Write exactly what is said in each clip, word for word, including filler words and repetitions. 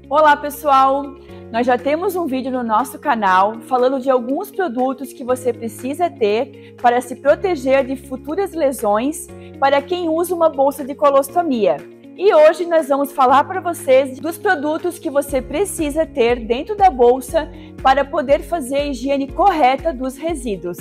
Olá pessoal! Nós já temos um vídeo no nosso canal falando de alguns produtos que você precisa ter para se proteger de futuras lesões para quem usa uma bolsa de colostomia. E hoje nós vamos falar para vocês dos produtos que você precisa ter dentro da bolsa para poder fazer a higiene correta dos resíduos.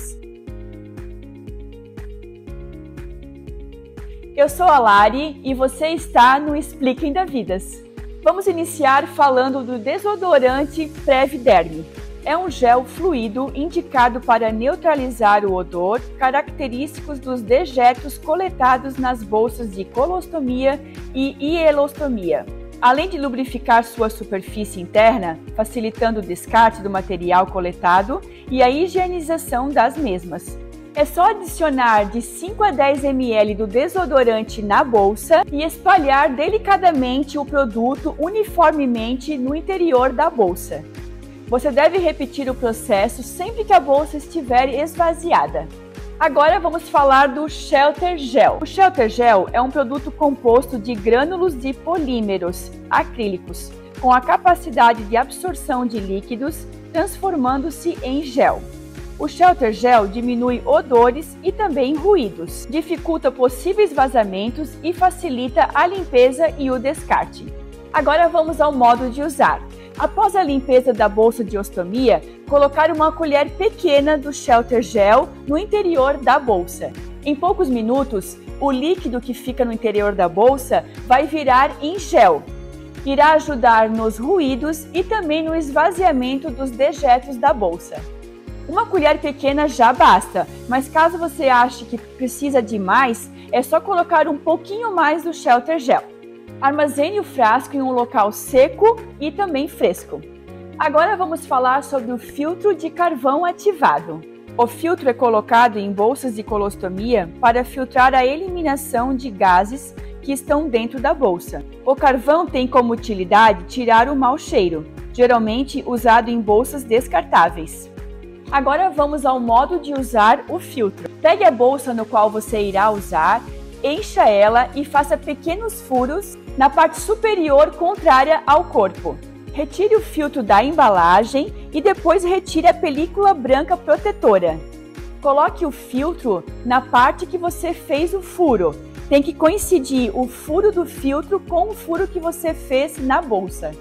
Eu sou a Lari e você está no Expliquem da Vidas. Vamos iniciar falando do desodorante Previderm. É um gel fluido indicado para neutralizar o odor característicos dos dejetos coletados nas bolsas de colostomia e hielostomia. Além de lubrificar sua superfície interna, facilitando o descarte do material coletado e a higienização das mesmas. É só adicionar de cinco a dez mililitros do desodorante na bolsa e espalhar delicadamente o produto uniformemente no interior da bolsa. Você deve repetir o processo sempre que a bolsa estiver esvaziada. Agora vamos falar do Shelter Gel. O Shelter Gel é um produto composto de grânulos de polímeros acrílicos, com a capacidade de absorção de líquidos, transformando-se em gel. O Shelter Gel diminui odores e também ruídos, dificulta possíveis vazamentos e facilita a limpeza e o descarte. Agora vamos ao modo de usar. Após a limpeza da bolsa de ostomia, colocar uma colher pequena do Shelter Gel no interior da bolsa. Em poucos minutos, o líquido que fica no interior da bolsa vai virar em gel. Irá ajudar nos ruídos e também no esvaziamento dos dejetos da bolsa. Uma colher pequena já basta, mas caso você ache que precisa de mais, é só colocar um pouquinho mais do Shelter Gel. Armazene o frasco em um local seco e também fresco. Agora vamos falar sobre o filtro de carvão ativado. O filtro é colocado em bolsas de colostomia para filtrar a eliminação de gases que estão dentro da bolsa. O carvão tem como utilidade tirar o mau cheiro, geralmente usado em bolsas descartáveis. Agora vamos ao modo de usar o filtro. Pegue a bolsa no qual você irá usar, encha ela e faça pequenos furos na parte superior contrária ao corpo. Retire o filtro da embalagem e depois retire a película branca protetora. Coloque o filtro na parte que você fez o furo. Tem que coincidir o furo do filtro com o furo que você fez na bolsa.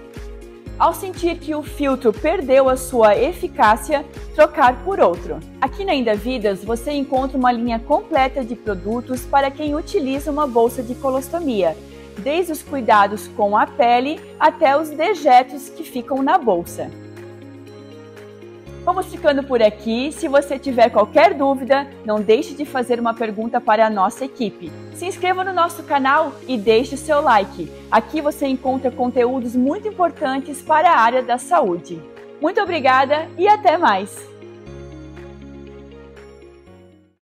Ao sentir que o filtro perdeu a sua eficácia, trocar por outro. Aqui na Indavidas você encontra uma linha completa de produtos para quem utiliza uma bolsa de colostomia, desde os cuidados com a pele até os dejetos que ficam na bolsa. Vamos ficando por aqui. Se você tiver qualquer dúvida, não deixe de fazer uma pergunta para a nossa equipe. Se inscreva no nosso canal e deixe o seu like. Aqui você encontra conteúdos muito importantes para a área da saúde. Muito obrigada e até mais!